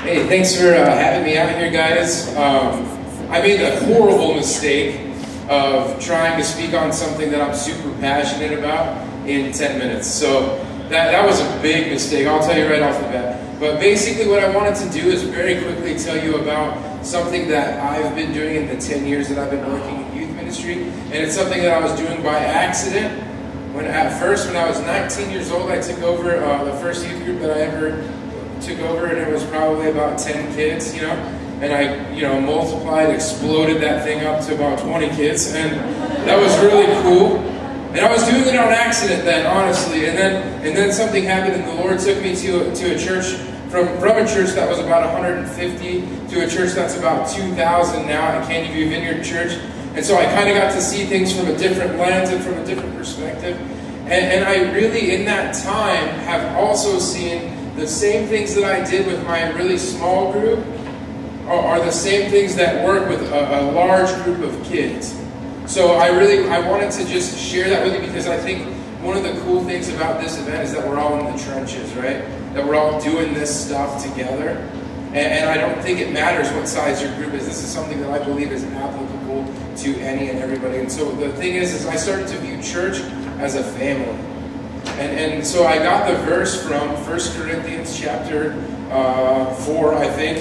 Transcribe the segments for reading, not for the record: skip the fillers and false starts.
Hey, thanks for having me out here, guys. I made the horrible mistake of trying to speak on something that I'm super passionate about in 10 minutes. So that was a big mistake, I'll tell you right off the bat. But basically what I wanted to do is very quickly tell you about something that I've been doing in the 10 years that I've been working in youth ministry. And it's something that I was doing by accident. When I was 19 years old, I took over the first youth group that I ever took over, and it was probably about 10 kids, and I, multiplied, exploded that thing up to about 20 kids, and that was really cool. And I was doing it on accident then, honestly, and then something happened, and the Lord took me to a church, from a church that was about 150 to a church that's about 2,000 now, at Candy View Vineyard Church. And so I kind of got to see things from a different lens and from a different perspective. And I really, in that time, have also seen the same things that I did with my really small group are the same things that work with a large group of kids. So I wanted to just share that with you, because I think one of the cool things about this event is that we're all in the trenches, right? That we're all doing this stuff together. And I don't think it matters what size your group is. This is something that I believe is applicable to any and everybody. And so the thing is I started to view church as a family. And so I got the verse from 1 Corinthians chapter 4, I think.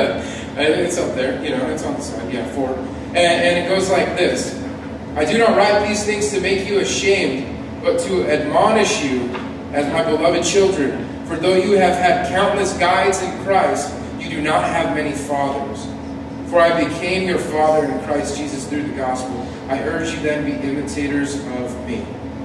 It's up there, it's on the side, yeah, 4. And it goes like this: I do not write these things to make you ashamed, but to admonish you as my beloved children. For though you have had countless guides in Christ, you do not have many fathers. For I became your father in Christ Jesus through the gospel. I urge you then, be imitators of me.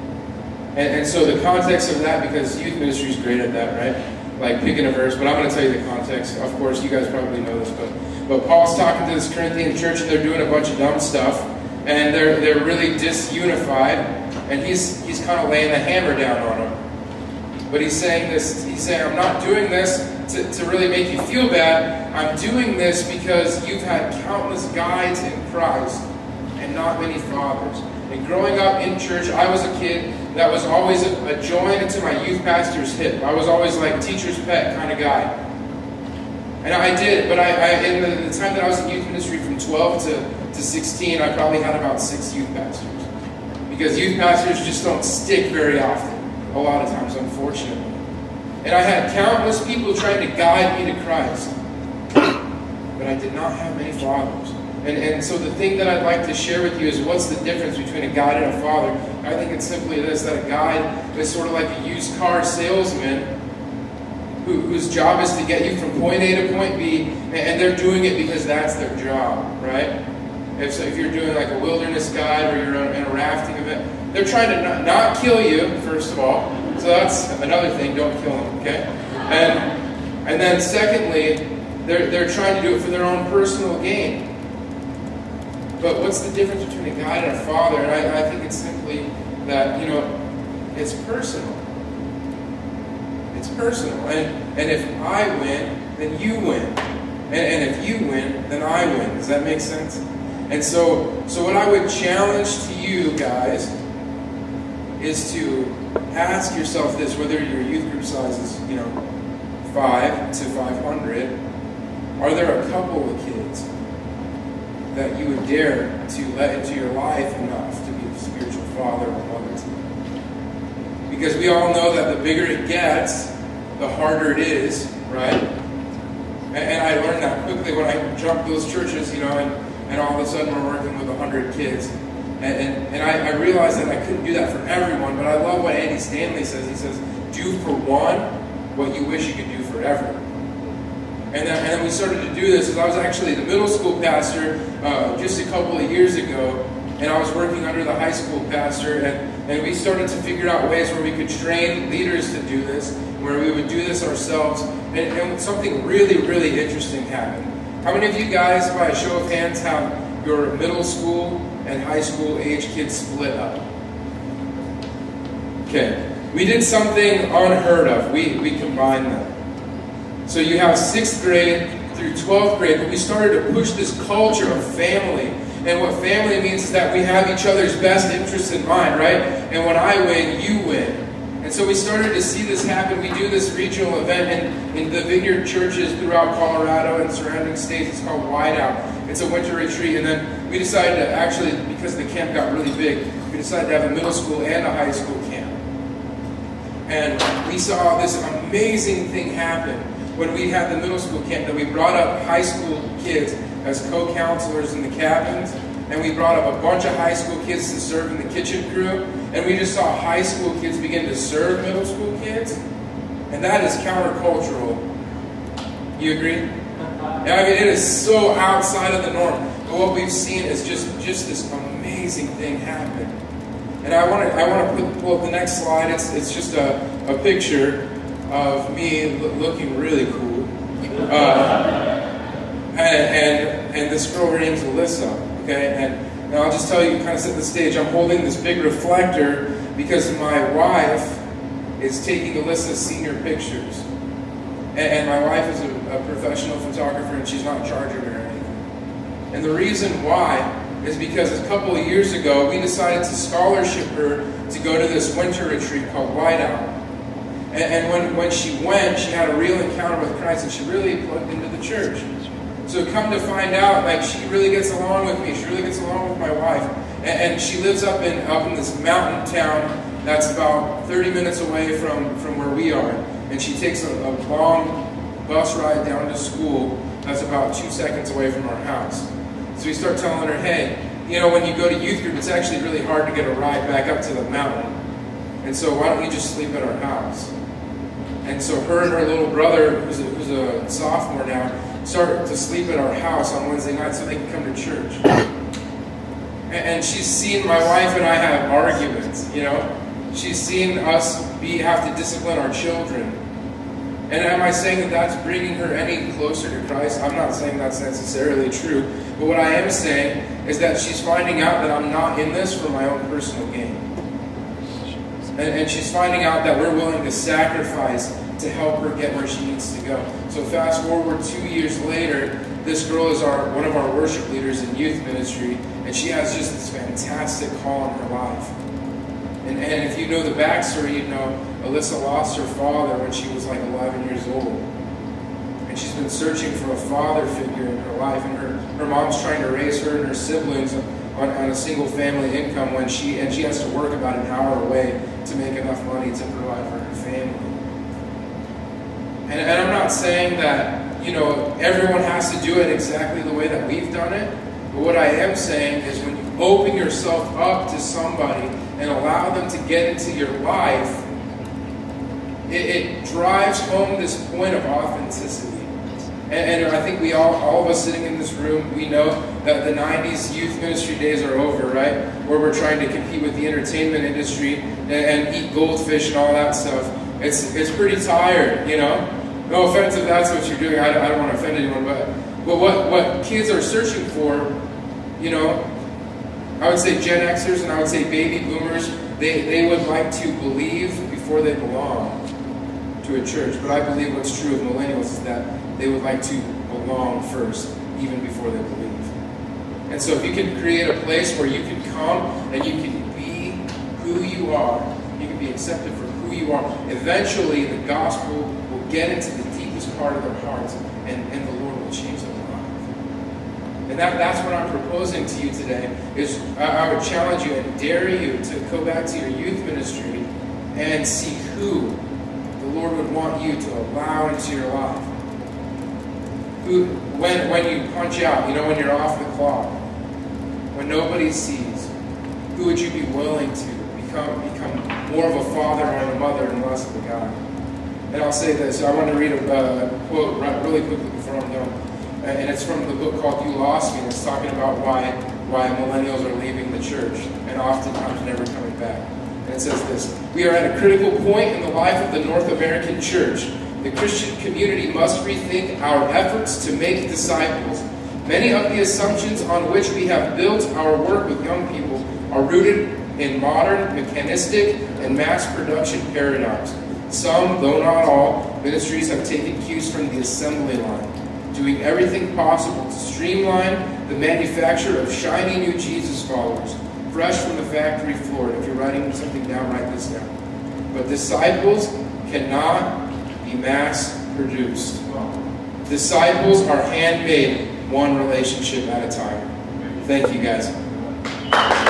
And so the context of that, because youth ministry is great at that, right? Like picking a verse, but I'm going to tell you the context. Of course, you guys probably know this, but Paul's talking to this Corinthian church, and they're doing a bunch of dumb stuff, and they're really disunified, and he's kind of laying the hammer down on them. But he's saying this, I'm not doing this to really make you feel bad. I'm doing this because you've had countless guides in Christ and not many fathers. And growing up in church, I was a kid that was always a join into my youth pastor's hip. I was always like teacher's pet kind of guy. And I did, but in the time that I was in youth ministry from 12 to 16, I probably had about 6 youth pastors. Because youth pastors just don't stick very often, a lot of times, unfortunately. And I had countless people trying to guide me to Christ. But I did not have many fathers. And so the thing that I'd like to share with you is, what's the difference between a guide and a father? I think it's simply this, that a guide is sort of like a used car salesman whose job is to get you from point A to point B, and they're doing it because that's their job, right? If you're doing like a wilderness guide, or you're in a rafting event, they're trying to not kill you, first of all. So that's another thing, don't kill them, okay? And then secondly, they're trying to do it for their own personal gain. But what's the difference between a guide and a father? And I think it's simply that, it's personal. It's personal. And if I win, then you win. And if you win, then I win. Does that make sense? And so what I would challenge to you guys is to ask yourself this, whether your youth group size is, 5 to 500, are there a couple of kids that you would dare to let into your life enough to be a spiritual father or mother to? Because we all know that the bigger it gets, the harder it is, right? And I learned that quickly when I jumped those churches, and all of a sudden we're working with 100 kids. And I realized that I couldn't do that for everyone, but I love what Andy Stanley says. He says, do for one what you wish you could do for everyone. And then we started to do this, as I was actually the middle school pastor just a couple of years ago, and I was working under the high school pastor, and we started to figure out ways where we could train leaders to do this, where we would do this ourselves, and something really, really interesting happened. How many of you guys, by a show of hands, have your middle school and high school age kids split up? Okay, we did something unheard of. We combined them. So you have 6th grade through 12th grade, but we started to push this culture of family. And what family means is that we have each other's best interests in mind, right? And when I win, you win. And so we started to see this happen. We do this regional event in the vineyard churches throughout Colorado and surrounding states. It's called Whiteout. It's a winter retreat. And then we decided to actually, because the camp got really big, we decided to have a middle school and a high school camp. And we saw this amazing thing happen when we had the middle school camp, that we brought up high school kids as co-counselors in the cabins. And we brought up a bunch of high school kids to serve in the kitchen crew. And we just saw high school kids begin to serve middle school kids. And that is countercultural. You agree? Yeah, I mean, it is so outside of the norm. But what we've seen is just this amazing thing happen. And I want to pull up the next slide. It's just a picture of me looking really cool. And this girl, her name's Alyssa. Okay, and I'll just tell you, kind of set the stage. I'm holding this big reflector because my wife is taking Alyssa's senior pictures. And my wife is a professional photographer, and she's not charging her anything. And the reason why is because a couple of years ago, we decided to scholarship her to go to this winter retreat called Whiteout. And when she went, she had a real encounter with Christ, and she really plugged into the church. So come to find out, like, she really gets along with me. She really gets along with my wife. And she lives up in this mountain town that's about 30 minutes away from where we are. And she takes a long bus ride down to school that's about 2 seconds away from our house. So we start telling her, hey, you know, when you go to youth group, it's actually really hard to get a ride back up to the mountain. And so why don't you just sleep at our house? And so her and her little brother, who's a sophomore now, start to sleep at our house on Wednesday night so they can come to church. And she's seen my wife and I have arguments, you know. She's seen us have to discipline our children. And am I saying that that's bringing her any closer to Christ? I'm not saying that's necessarily true. But what I am saying is that she's finding out that I'm not in this for my own personal gain. And she's finding out that we're willing to sacrifice to help her get where she needs to go. So fast forward 2 years later, this girl is one of our worship leaders in youth ministry, and she has just this fantastic call in her life. And if you know the backstory, you know Alyssa lost her father when she was like 11 years old. And she's been searching for a father figure in her life, and her mom's trying to raise her and her siblings on a single family income and she has to work about an hour away to make enough money to provide for her family. And I'm not saying that, you know, everyone has to do it exactly the way that we've done it. But what I am saying is when you open yourself up to somebody and allow them to get into your life, it drives home this point of authenticity. And I think we all of us sitting in this room, we know that the 90s youth ministry days are over, right? Where we're trying to compete with the entertainment industry and eat goldfish and all that stuff. It's pretty tired, you know? No offense if that's what you're doing. I don't want to offend anyone, but what kids are searching for, you know, I would say Gen Xers and I would say baby boomers, they would like to believe before they belong to a church. But I believe what's true of millennials is that they would like to belong first, even before they believe. And so if you can create a place where you can come and you can be who you are, you can be accepted for who you are, eventually the gospel will get into the deepest part of their hearts and the Lord will change their life. And that's what I'm proposing to you today, is I would challenge you and dare you to go back to your youth ministry and see who the Lord would want you to allow into your life. Who, when you punch out, you know, when you're off the clock, when nobody sees, who would you be willing to become more of a father and a mother and less of a guy? And I'll say this, I want to read a quote really quickly before I'm done. And it's from the book called You Lost Me, and it's talking about why millennials are leaving the church and oftentimes never coming back. And it says this: we are at a critical point in the life of the North American church. The Christian community must rethink our efforts to make disciples. Many of the assumptions on which we have built our work with young people are rooted in modern, mechanistic, and mass production paradigms. Some, though not all, ministries have taken cues from the assembly line, doing everything possible to streamline the manufacture of shiny new Jesus followers, fresh from the factory floor. If you're writing something down, write this down. but disciples cannot be mass produced. Disciples are handmade, one relationship at a time. Thank you, guys.